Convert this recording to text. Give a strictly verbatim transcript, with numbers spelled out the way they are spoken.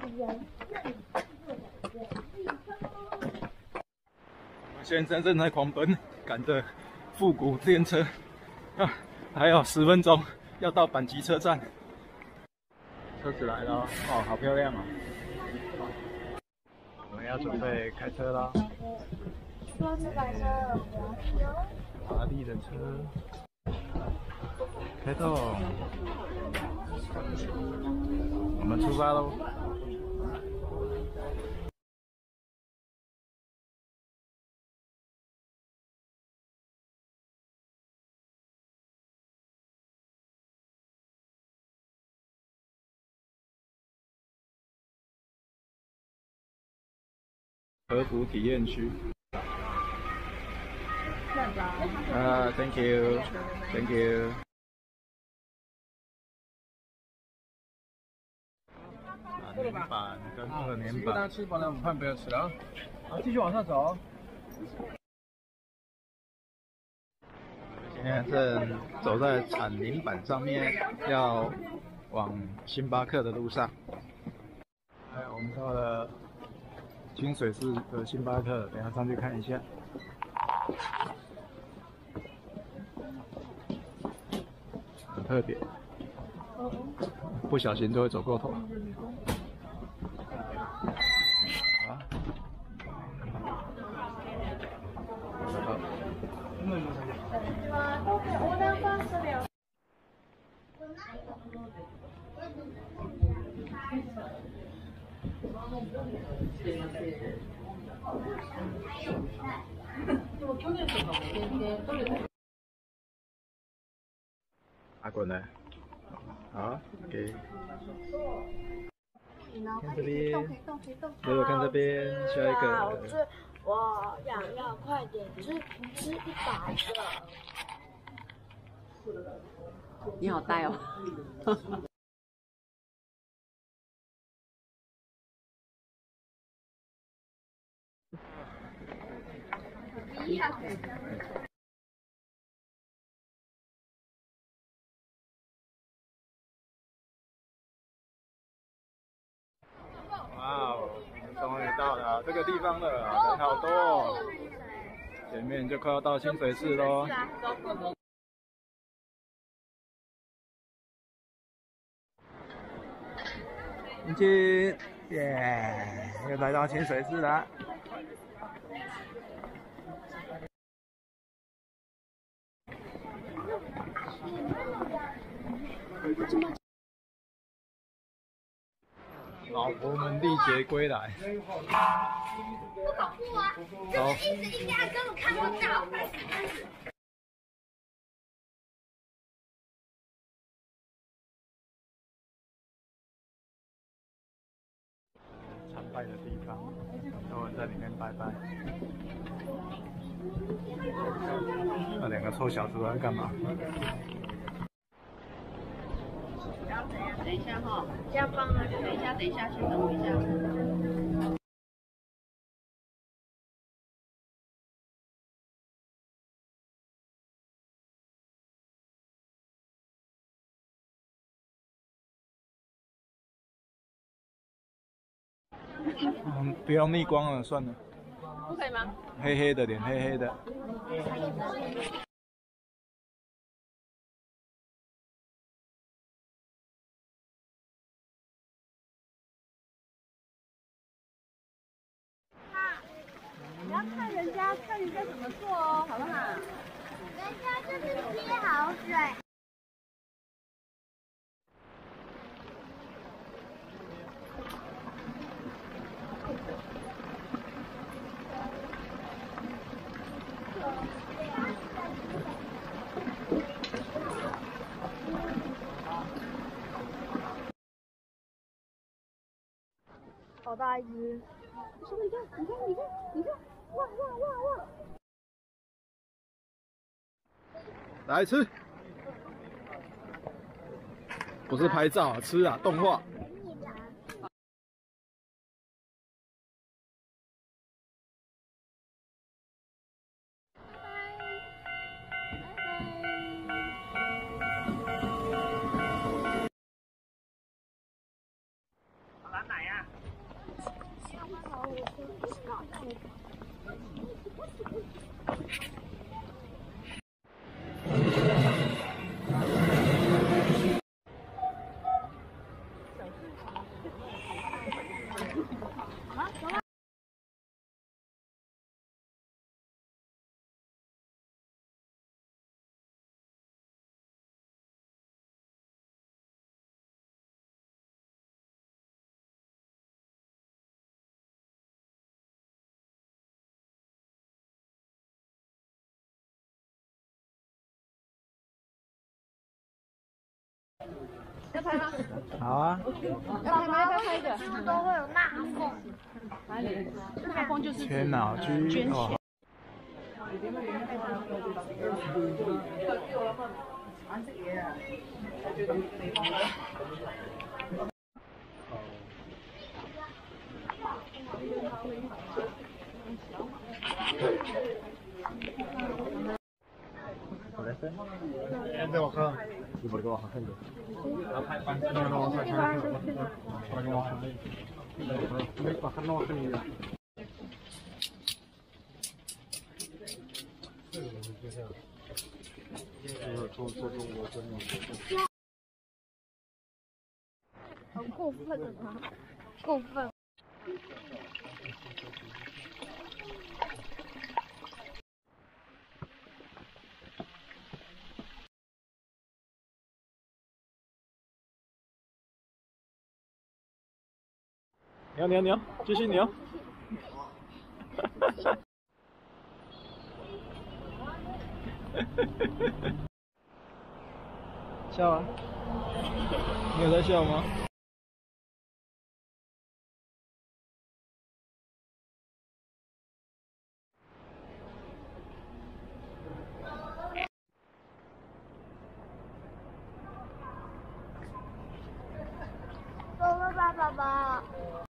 我们现在正在狂奔，赶着复古电车啊，还有十分钟要到阪急车站。车子来了哦，好漂亮哦！我们要准备开车啦。说是白车，华丽的车，开动，我们出发喽！和服体验区。啊 ，Thank you，Thank you。三年版跟二年版。大家吃饱了，午饭不要吃了啊！好，继续往上走。现在正走在产林板上面，要往星巴克的路上。哎，我们到了清水寺的星巴克，等一下上去看一下。很特别，不小心就会走过头。啊！阿滚呢？好 ，OK。看这边，如果看这边，下一个。 我想要快点吃吃一百个。 你好呆哦。 哇哦，我们终于到了这个地方了，人好多哦。前面就快要到清水寺喽。迎接，耶！又来到清水寺了。老婆们历劫归来。 不恐怖啊！就是一直一压根本看不到。 参拜的地方，很多人在里面拜拜。那两个臭小子在干嘛？ 等一下哈，这样放啊！等一下，等一下，先等我一下。 嗯，不要逆光了，算了。 不可以吗？ 黑黑的脸，黑黑的。 你要看人家，看人家怎么做哦，好不好？ 人家就是接好水。 好大一只！ 你说你看，你看，你看，你看，哇哇哇哇！ 来吃，不是拍照啊，吃啊，动画。 好蓝奶呀！ 要拍吗？ 好啊。 要拍吗？要拍一个。 几乎都会有纳凤。 哪里？纳凤就是全脑区哦。 Entä vaikka Ivoriko vähän henkeä? No no, se on Para que bajen ahí. Bajar no bajen ni ya. 好过分啊！过分。 扭扭扭，继续扭。笑啊！你有在笑吗？ 爸爸爸爸爸。